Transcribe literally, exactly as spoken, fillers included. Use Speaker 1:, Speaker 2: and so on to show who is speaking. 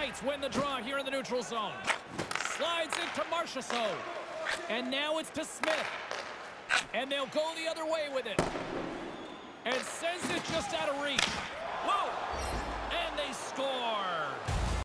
Speaker 1: Knights win the draw here in the neutral zone. Slides it to Marchessault. And now it's to Smith. And they'll go the other way with it. And sends it just out of reach.